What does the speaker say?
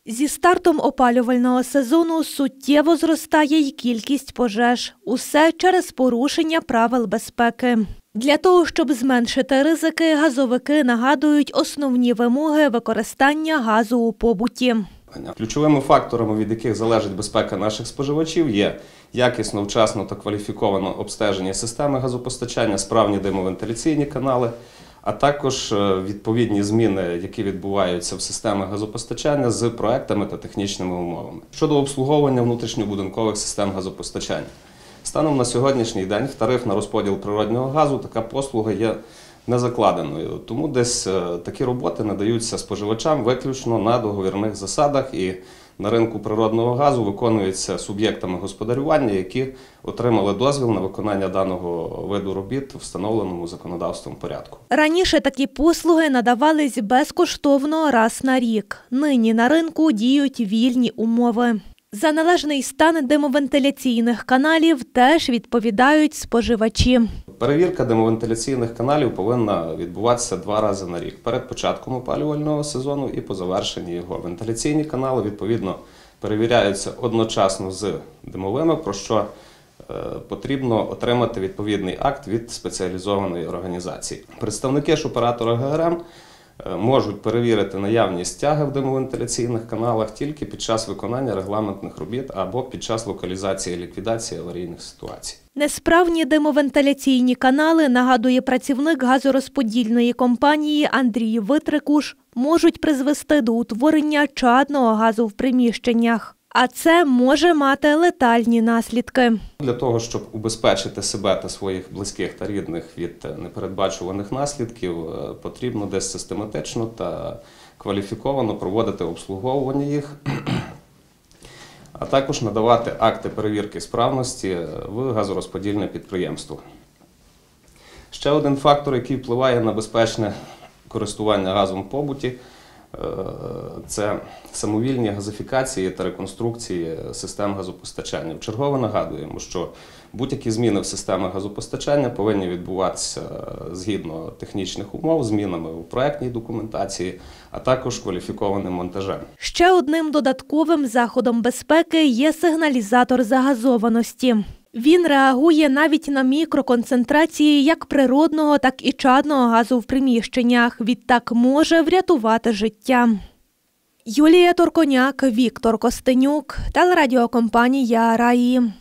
Зі стартом опалювального сезону суттєво зростає й кількість пожеж. Усе через порушення правил безпеки. Для того, щоб зменшити ризики, газовики нагадують основні вимоги використання газу у побуті. Ключовими факторами, від яких залежить безпека наших споживачів, є якісно, вчасно та кваліфіковано обстеження системи газопостачання, справні димовентиляційні канали, а також відповідні зміни, які відбуваються в системі газопостачання з проектами та технічними умовами. Щодо обслуговування внутрішньобудинкових систем газопостачання. Станом на сьогоднішній день в тариф на розподіл природнього газу така послуга є не закладеною. Тому десь такі роботи надаються споживачам виключно на договірних засадах і на ринку природного газу виконуються суб'єктами господарювання, які отримали дозвіл на виконання даного виду робіт у встановленому законодавством порядку. Раніше такі послуги надавались безкоштовно раз на рік. Нині на ринку діють вільні умови. За належний стан димовентиляційних каналів теж відповідають споживачі. Перевірка димовентиляційних каналів повинна відбуватися 2 рази на рік. Перед початком опалювального сезону і по завершенні його. Вентиляційні канали, відповідно, перевіряються одночасно з димовими, про що потрібно отримати відповідний акт від спеціалізованої організації. Представники ж оператора ГРМ можуть перевірити наявність тяги в димовентиляційних каналах тільки під час виконання регламентних робіт або під час локалізації і ліквідації аварійних ситуацій. Несправні димовентиляційні канали, нагадує працівник газорозподільної компанії Андрій Витрикуш, можуть призвести до утворення чадного газу в приміщеннях. А це може мати летальні наслідки. Для того, щоб убезпечити себе та своїх близьких та рідних від непередбачуваних наслідків, потрібно десь систематично та кваліфіковано проводити обслуговування їх, а також надавати акти перевірки справності в газорозподільне підприємство. Ще один фактор, який впливає на безпечне користування газом в побуті, це самовільні газифікації та реконструкції систем газопостачання. Вчергове нагадуємо, що будь-які зміни в системі газопостачання повинні відбуватися згідно технічних умов, змінами у проектній документації, а також кваліфікованим монтажем. Ще одним додатковим заходом безпеки є сигналізатор загазованості. Він реагує навіть на мікроконцентрації як природного, так і чадного газу в приміщеннях. Відтак може врятувати життя. Юлія Турконяк, Віктор Костенюк, телерадіокомпанія «Раї».